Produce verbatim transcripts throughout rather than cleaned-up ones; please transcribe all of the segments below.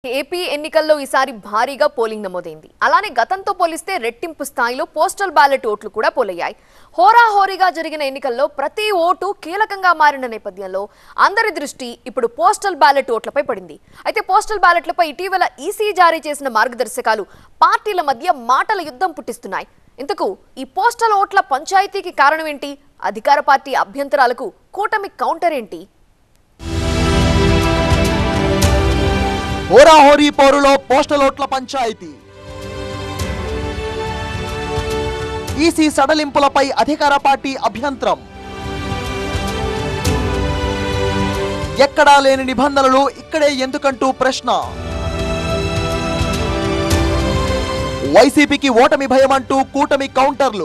AP ఎన్నికల్లో ఈసారి భారీగా పోలింగ్ నమోదైంది. అలానే గతంతో పోలిస్తే రెట్టింపు స్థాయిలో పోస్టల్ బ్యాలెట్ ఓట్లు కూడా పోలయ్యాయి. హోరాహోరీగా జరిగిన ఎన్నికల్లో ప్రతి ఓటు కీలకంగా మారిన నేపథ్యంలో అందరి దృష్టి ఇప్పుడు పోస్టల్ బ్యాలెట్ ఓట్లపై పడింది. అయితే పోస్టల్ బ్యాలెట్లపై ఇటీవల ఈసీ జారీ చేసిన మార్గదర్శకాలు పార్టీల మధ్య మాటల యుద్ధం పుట్టిస్తున్నాయి. ఇంతకు ఈ పోస్టల్ ఓట్ల పంచాయతీకి కారణం ఏంటి? అధికార పార్టీ అభ్యంతరాలకు కూటమి కౌంటర్ ఏంటి? హోరాహోరీ పోరులో పోస్టల్ ఓట్ల పంచాయతీ. ఈసీ సడలింపులపై అధికార పార్టీ అభ్యంతరం. ఎక్కడా లేని నిబంధనలు ఇక్కడే ఎందుకంటూ ప్రశ్న. వైసీపీకి ఓటమి భయమంటూ కూటమి కౌంటర్లు.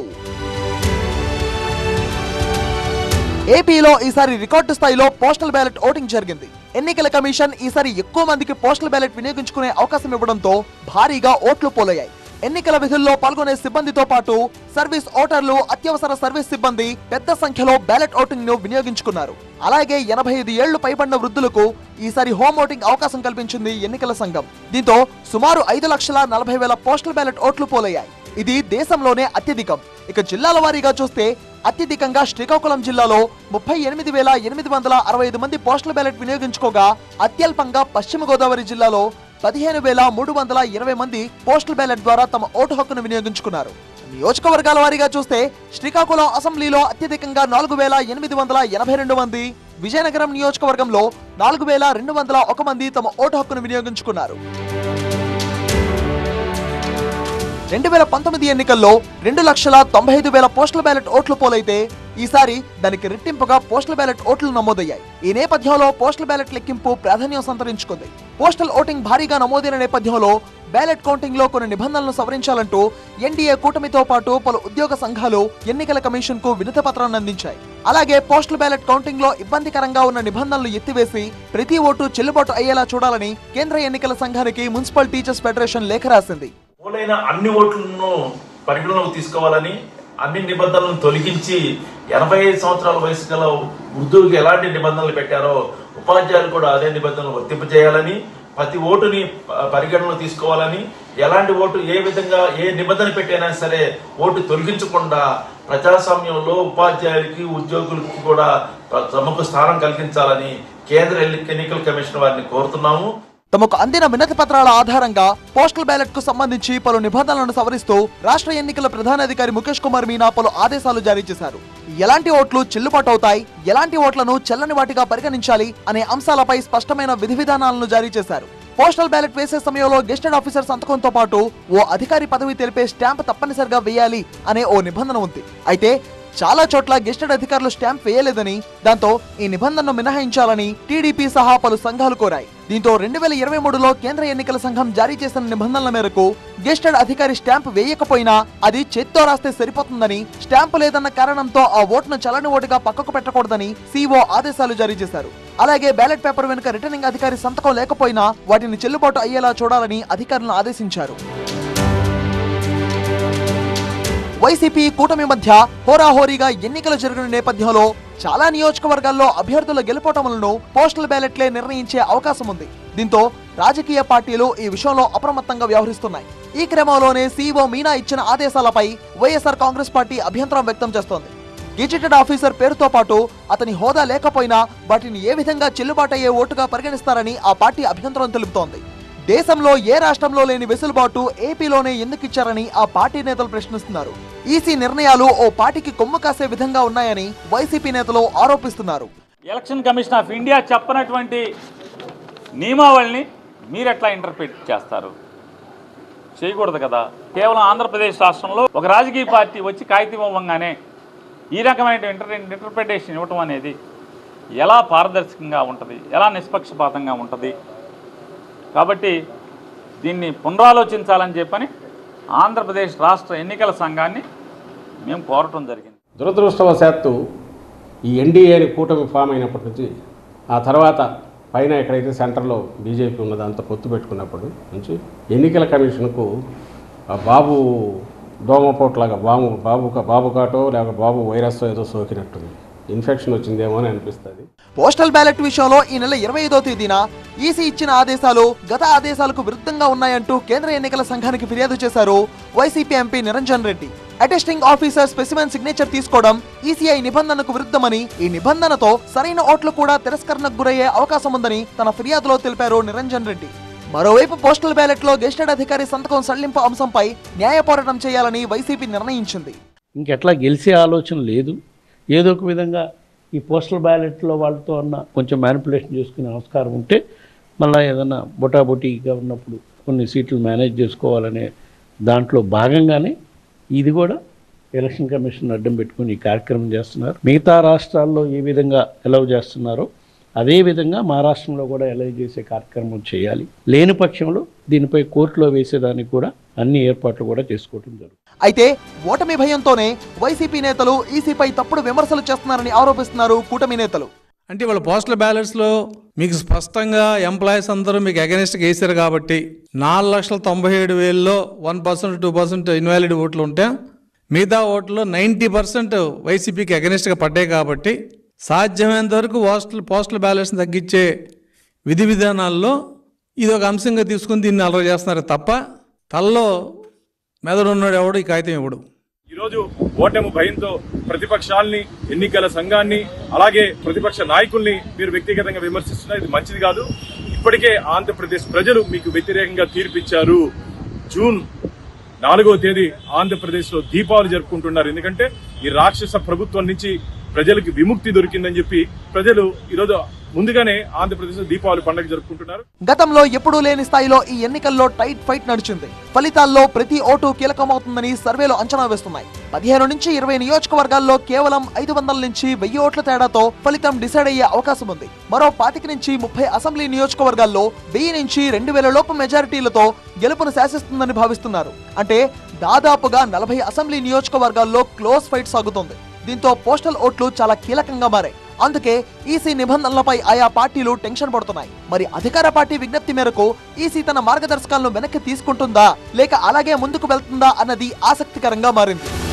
ఏపీలో ఈసారి రికార్డు స్థాయిలో పోస్టల్ బ్యాలెట్ ఓటింగ్ జరిగింది. ఎన్నికల కమిషన్ ఈసారి ఎక్కువ మందికి పోస్టల్ బ్యాలెట్ వినియోగించుకునే అవకాశం ఇవ్వడంతో భారీగా ఓట్లు పోలయ్యాయి. ఎన్నికల విధుల్లో పాల్గొనే సిబ్బందితో పాటు సర్వీస్ ఓటర్లు, అత్యవసర సర్వీస్ సిబ్బంది పెద్ద సంఖ్యలో బ్యాలెట్ ఓటింగ్ ను వినియోగించుకున్నారు. అలాగే ఎనభై ఐదు ఏళ్లు పైబడిన వృద్ధులకు ఈసారి హోమ్ ఓటింగ్ అవకాశం కల్పించింది ఎన్నికల సంఘం. దీంతో సుమారు ఐదు లక్షల నలభై వేల పోస్టల్ బ్యాలెట్ ఓట్లు పోలయ్యాయి. ఇది దేశంలోనే అత్యధికం. ఇక జిల్లాల వారీగా చూస్తే అత్యధికంగా శ్రీకాకుళం జిల్లాలో ముప్పై ఎనిమిది వేల ఎనిమిది వందల అరవై ఐదు మంది పోస్టల్ బ్యాలెట్ వినియోగించుకోగా, అత్యల్పంగా పశ్చిమ గోదావరి జిల్లాలో పదిహేను వేల మూడు వందల ఇరవై మంది పోస్టల్ బ్యాలెట్ ద్వారా తమ ఓటు హక్కును వినియోగించుకున్నారు. నియోజకవర్గాల వారీగా చూస్తే శ్రీకాకుళం అసెంబ్లీలో అత్యధికంగా నాలుగు వేల ఎనిమిది వందల ఎనభై రెండు మంది, విజయనగరం నియోజకవర్గంలో నాలుగు వేల రెండు వందల ఒక మంది తమ ఓటు హక్కును వినియోగించుకున్నారు. రెండు వేల పంతొమ్మిది ఎన్నికల్లో రెండు లక్షల తొంభై ఐదు వేల పోస్టల్ బ్యాలెట్ ఓట్లు పోలైతే ఈసారి దానికి రెట్టింపుగా పోస్టల్ బ్యాలెట్ ఓట్లు నమోదయ్యాయి. ఈ నేపథ్యంలో పోస్టల్ బ్యాలెట్ లెక్కింపు ప్రాధాన్యం సంతరించుకుంది. పోస్టల్ ఓటింగ్ భారీగా నమోదైన నేపథ్యంలో బ్యాలెట్ కౌంటింగ్ లో కొన్ని నిబంధనలను సవరించాలంటూ ఎన్డీఏ కూటమితో పాటు పలు ఉద్యోగ సంఘాలు ఎన్నికల కమిషన్ కు వినతి పత్రాన్ని అందించాయి. అలాగే పోస్టల్ బ్యాలెట్ కౌంటింగ్ లో ఇబ్బందికరంగా ఉన్న నిబంధనలు ఎత్తివేసి ప్రతి ఓటు చెల్లుబాటు అయ్యేలా చూడాలని కేంద్ర ఎన్నికల సంఘానికి మున్సిపల్ టీచర్స్ ఫెడరేషన్ లేఖ రాసింది. పోలైన అన్ని ఓట్లను పరిగణలోకి తీసుకోవాలని, అన్ని నిబంధనలను తొలగించి ఎనభై ఐదు సంవత్సరాల వయసు గల వృద్ధులకు ఎలాంటి నిబంధనలు పెట్టారో ఉపాధ్యాయులు కూడా అదే నిబంధనలు వర్తింపజేయాలని, ప్రతి ఓటుని పరిగణలో తీసుకోవాలని, ఎలాంటి ఓటు ఏ విధంగా ఏ నిబంధన పెట్టైనా సరే ఓటు తొలగించకుండా ప్రజాస్వామ్యంలో ఉపాధ్యాయులకి, ఉద్యోగులకి కూడా తమకు స్థానం కల్పించాలని కేంద్ర ఎన్నికల కమిషన్ వారిని కోరుతున్నాము. తమకు అందిన వినతి పత్రాల ఆధారంగా పోస్టల్ బ్యాలెట్ కు సంబంధించి పలు నిబంధనలను సవరిస్తూ రాష్ట్ర ఎన్నికల ప్రధానాధికారి ముఖేష్ కుమార్ మీనా పలు ఆదేశాలు జారీ చేశారు. ఎలాంటి ఓట్లు చెల్లుబాటు అవుతాయి, ఎలాంటి ఓట్లను చెల్లని వాటిగా పరిగణించాలి అనే అంశాలపై స్పష్టమైన విధి విధానాలను జారీ చేశారు. పోస్టల్ బ్యాలెట్ వేసే సమయంలో గెస్టెడ్ ఆఫీసర్ సంతకంతో పాటు ఓ అధికారి పదవి తెలిపే స్టాంప్ తప్పనిసరిగా వేయాలి అనే ఓ నిబంధన ఉంది. అయితే చాలా చోట్ల గెస్టెడ్ అధికారులు స్టాంప్ వేయలేదని, దాంతో ఈ నిబంధనను మినహాయించాలని టీడీపీ సహా పలు సంఘాలు కోరాయి. దీంతో రెండు వేల ఇరవై మూడులో కేంద్ర ఎన్నికల సంఘం జారీ చేసిన నిబంధనల మేరకు గెస్టెడ్ అధికారి స్టాంప్ వేయకపోయినా అది చేత్తో రాస్తే సరిపోతుందని, స్టాంప్ లేదన్న కారణంతో ఆ ఓటును చల్లని ఓటుగా పక్కకు పెట్టకూడదని సీఓ ఆదేశాలు జారీ చేశారు. అలాగే బ్యాలెట్ పేపర్ వెనుక రిటర్నింగ్ అధికారి సంతకం లేకపోయినా వాటిని చెల్లుబాటు అయ్యేలా చూడాలని అధికారులను ఆదేశించారు. వైసీపీ కూటమి మధ్య హోరాహోరీగా ఎన్నికలు జరిగిన నేపథ్యంలో చాలా నియోజకవర్గాల్లో అభ్యర్థుల గెలుపోటములను పోస్టల్ బ్యాలెట్లే నిర్ణయించే అవకాశం ఉంది. దీంతో రాజకీయ పార్టీలు ఈ విషయంలో అప్రమత్తంగా వ్యవహరిస్తున్నాయి. ఈ క్రమంలోనే సీఈఓ మీనా ఇచ్చిన ఆదేశాలపై వైఎస్ఆర్ కాంగ్రెస్ పార్టీ అభ్యంతరం వ్యక్తం చేస్తోంది. గెజిటెడ్ ఆఫీసర్ పేరుతో పాటు అతని హోదా లేకపోయినా వాటిని ఏ విధంగా చెల్లుబాటయ్యే ఓటుగా పరిగణిస్తారని ఆ పార్టీ అభ్యంతరం తెలుపుతోంది. దేశంలో ఏ రాష్ట్రంలో లేని వెసులుబాటు ఏపీలోనే ఎందుకు ఇచ్చారని ఆ పార్టీ నేతలు ప్రశ్నిస్తున్నారు. ఈసీ నిర్ణయాలు ఓ పార్టీకి కొమ్ము కాసే విధంగా ఉన్నాయని వైసీపీ నేతలు ఆరోపిస్తున్నారు. ఎలక్షన్ కమిషన్ ఆఫ్ ఇండియా చెప్పనటువంటి నియమావళిని మీరు ఎట్లా ఇంటర్ప్రిట్ చేస్తారు? చేయకూడదు కదా. కేవలం ఆంధ్రప్రదేశ్ రాష్ట్రంలో ఒక రాజకీయ పార్టీ వచ్చి కాగితం ఇవ్వగానే ఈ రకమైన ఇంటర్ ఇంటర్ప్రిటేషన్ ఇవ్వటం అనేది ఎలా పారదర్శకంగా ఉంటుంది, ఎలా నిష్పక్షపాతంగా ఉంటుంది? కాబట్టి దీన్ని పునరాలోచించాలని చెప్పని ఆంధ్రప్రదేశ్ రాష్ట్ర ఎన్నికల సంఘాన్ని మేము కోరటం జరిగింది. దురదృష్టవశాత్తు ఈ ఎన్డీఏని కూటమి ఫామ్ అయినప్పటి నుంచి, ఆ తర్వాత పైన ఎక్కడైతే సెంటర్లో బీజేపీ ఉన్నదో అంత పొత్తు పెట్టుకున్నప్పటి నుంచి ఎన్నికల కమిషన్కు బాబు దోమపోట్లాగా బాబు బాబు బాబు కాటో లేక బాబు వైరస్ ఏదో సోకినట్టుంది. ఇన్ఫెక్షన్ వచ్చిందేమో అని అనిపిస్తుంది. పోస్టల్ బ్యాలెట్ విషయంలో ఈ నెల ఇరవై ఐదో తేదీన ఈసీ ఇచ్చిన ఆదేశాలు గత ఆదేశాలకు విరుద్ధంగా ఉన్నాయంటూ కేంద్ర ఎన్నికల సంఘానికి ఫిర్యాదు చేశారు YCP MP Niranjan Reddy. Attesting officer specimen signature తీసుకోవడం ఈసీఐ నిబంధనకు విరుద్ధమని, ఈ నిబంధనతో సరైన ఓట్లు కూడా తిరస్కరణకు గురయ్యే అవకాశం ఉందని తన ఫిర్యాదులో తెలిపారు నిరంజన్ రెడ్డి. మరోవైపు పోస్టల్ బ్యాలెట్ లో గెజిటెడ్ అధికారి సంతకం సడలింపు అంశంపై న్యాయ పోరాటం చేయాలని వైసీపీ నిర్ణయించింది. ఇంకెట్లా గెలిచే ఆలోచన లేదు. ఏదో ఒక విధంగా ఈ పోస్టల్ బ్యాలెట్లో వాళ్ళతో అన్న కొంచెం మ్యానిపులేషన్ చేసుకునే ఆస్కారం ఉంటే మళ్ళీ ఏదన్నా బొటాబొటీగా ఉన్నప్పుడు కొన్ని సీట్లు మేనేజ్ చేసుకోవాలనే దాంట్లో భాగంగానే ఇది కూడా ఎలక్షన్ కమిషన్ అడ్డం పెట్టుకుని ఈ కార్యక్రమం చేస్తున్నారు. మిగతా రాష్ట్రాల్లో ఏ విధంగా అలౌ చేస్తున్నారో అదేవిధంగా మా రాష్ట్రంలో కూడా అలౌ చేసే కార్యక్రమం చేయాలి. లేని పక్షంలో దీనిపై కోర్టులో వేసేదానికి కూడా అన్ని ఏర్పాట్లు కూడా చేసుకోవడం జరుగుతుంది. అయితే ఓటమి భయంతోనే వైసీపీ నేతలు ఈసీపై తప్పుడు విమర్శలు చేస్తున్నారని ఆరోపిస్తున్నారు కూటమి నేతలు. అంటే వాళ్ళ పోస్టల్ బ్యాలెట్స్లో మీకు స్పష్టంగా ఎంప్లాయీస్ అందరూ మీకు అగెనిస్ట్గా వేసారు కాబట్టి నాలుగు లక్షల తొంభై ఏడు వేలలో one percent two percent invalid ఓట్లు ఉంటే మిగతా ఓట్లు నైంటీ పర్సెంట్ వైసీపీకి అగెనిస్ట్గా పడ్డాయి కాబట్టి సాధ్యమైనంత వరకు పోస్టల్ పోస్టల్ బ్యాలెట్స్ని తగ్గించే విధి విధానాల్లో ఇది ఒక అంశంగా తీసుకుని దీన్ని అలవాటు చేస్తున్నారు తప్ప తలలో మెదడు ఉన్నాడు ఎవడు ఈ కాగితం ఇవ్వడు. ఈరోజు ఓటమి భయంతో ప్రతిపక్షాలని, ఎన్నికల సంఘాన్ని, అలాగే ప్రతిపక్ష నాయకుల్ని మీరు వ్యక్తిగతంగా విమర్శిస్తున్నారు. ఇది మంచిది కాదు. ఇప్పటికే ఆంధ్రప్రదేశ్ ప్రజలు మీకు వ్యతిరేకంగా తీర్పిచ్చారు. జూన్ నాలుగో తేదీ ఆంధ్రప్రదేశ్లో దీపావళి జరుపుకుంటున్నారు. ఎందుకంటే ఈ రాక్షస ప్రభుత్వం నుంచి ప్రజలకు విముక్తి దొరికిందని చెప్పి ప్రజలు ఈరోజు ముందుగానే ఆంధ్రప్రదేశ్ దీపావళి పండుగ జరుపుకుంటున్నారు. గతంలో ఎప్పుడూ లేని స్థాయిలో ఈ ఎన్నికల్లో టైట్ ఫైట్ నడిచింది. ఫలితాల్లో ప్రతి ఓటు కీలకమవుతుందని సర్వేలు అంచనా వేస్తున్నాయి. పదిహేను నుంచి ఇరవై నియోజకవర్గాల్లో కేవలం ఐదు వందల నుంచి వెయ్యి ఓట్ల తేడాతో ఫలితం డిసైడ్ అయ్యే అవకాశం ఉంది. మరో పాతిక నుంచి ముప్పై అసెంబ్లీ నియోజకవర్గాల్లో వెయ్యి నుంచి రెండు వేల లోపు మెజారిటీలతో గెలుపును శాసిస్తుందని భావిస్తున్నారు. అంటే దాదాపుగా నలభై అసెంబ్లీ నియోజకవర్గాల్లో క్లోజ్ ఫైట్ సాగుతోంది. దీంతో పోస్టల్ ఓట్లు చాలా కీలకంగా మారాయి. అందుకే ఈసీ నిబంధనలపై ఆయా పార్టీలు టెన్షన్ పడుతున్నాయి. మరి అధికార పార్టీ విజ్ఞప్తి మేరకు ఈసీ తన మార్గదర్శకాలను వెనక్కి తీసుకుంటుందా లేక అలాగే ముందుకు వెళ్తుందా అన్నది ఆసక్తికరంగా మారింది.